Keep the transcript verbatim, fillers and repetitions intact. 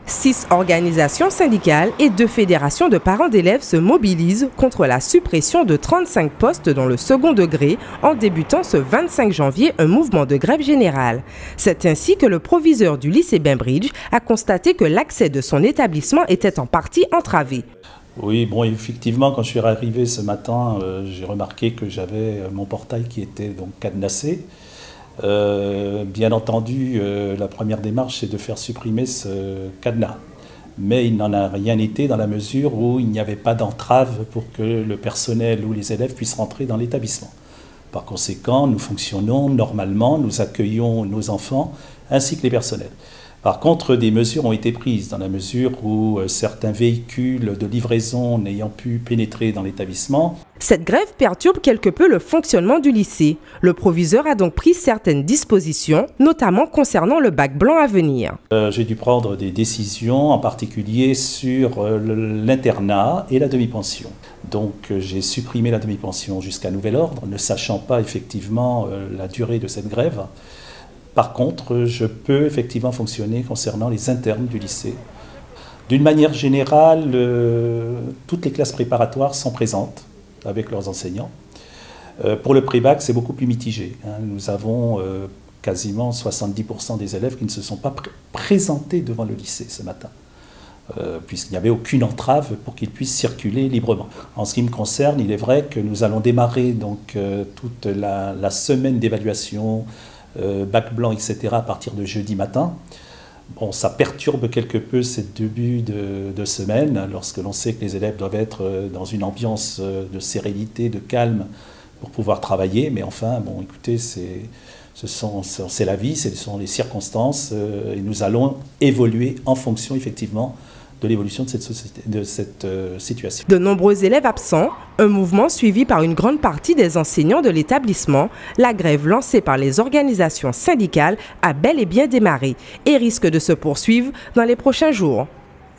Six organisations syndicales et deux fédérations de parents d'élèves se mobilisent contre la suppression de trente-cinq postes dans le second degré en débutant ce vingt-cinq janvier un mouvement de grève générale. C'est ainsi que le proviseur du lycée Bainbridge a constaté que l'accès de son établissement était en partie entravé. Oui, bon, effectivement, quand je suis arrivé ce matin, euh, j'ai remarqué que j'avais mon portail qui était donc cadenassé. Euh, bien entendu, euh, la première démarche, c'est de faire supprimer ce cadenas. Mais il n'en a rien été dans la mesure où il n'y avait pas d'entrave pour que le personnel ou les élèves puissent rentrer dans l'établissement. Par conséquent, nous fonctionnons normalement, nous accueillons nos enfants ainsi que les personnels. Par contre, des mesures ont été prises dans la mesure où euh, certains véhicules de livraison n'ayant pu pénétrer dans l'établissement. Cette grève perturbe quelque peu le fonctionnement du lycée. Le proviseur a donc pris certaines dispositions, notamment concernant le bac blanc à venir. Euh, j'ai dû prendre des décisions, en particulier sur euh, l'internat et la demi-pension. Donc euh, j'ai supprimé la demi-pension jusqu'à nouvel ordre, ne sachant pas effectivement euh, la durée de cette grève. Par contre, je peux effectivement fonctionner concernant les internes du lycée. D'une manière générale, euh, toutes les classes préparatoires sont présentes avec leurs enseignants. Euh, pour le pré-bac, c'est beaucoup plus mitigé, hein. Nous avons euh, quasiment soixante-dix pour cent des élèves qui ne se sont pas pr présentés devant le lycée ce matin, euh, puisqu'il n'y avait aucune entrave pour qu'ils puissent circuler librement. En ce qui me concerne, il est vrai que nous allons démarrer donc, euh, toute la, la semaine d'évaluation, Euh, bac blanc, et cetera, à partir de jeudi matin. Bon, ça perturbe quelque peu ces débuts de, de semaine, lorsque l'on sait que les élèves doivent être dans une ambiance de sérénité, de calme, pour pouvoir travailler. Mais enfin, bon, écoutez, c'est, ce sont, c'est la vie, ce sont les circonstances, euh, et nous allons évoluer en fonction, effectivement, de l'évolution de cette, société, de cette euh, situation. De nombreux élèves absents, un mouvement suivi par une grande partie des enseignants de l'établissement, la grève lancée par les organisations syndicales a bel et bien démarré et risque de se poursuivre dans les prochains jours.